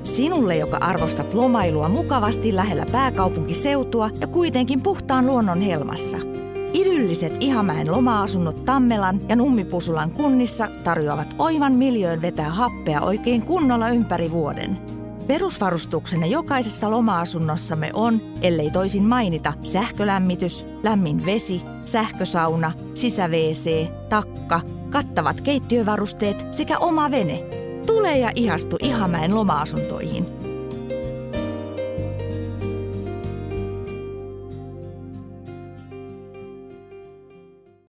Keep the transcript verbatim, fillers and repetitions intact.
Sinulle, joka arvostat lomailua mukavasti lähellä pääkaupunkiseutua ja kuitenkin puhtaan luonnon helmassa. Idylliset Ihamäen loma-asunnot Tammelan ja Nummipusulan kunnissa tarjoavat oivan miljöön vetää happea oikein kunnolla ympäri vuoden. Perusvarustuksena jokaisessa loma-asunnossamme on, ellei toisin mainita, sähkölämmitys, lämmin vesi, sähkösauna, sisä-wc, takka, kattavat keittiövarusteet sekä oma vene. Tule ja ihastu Ihamäen loma-asuntoihin.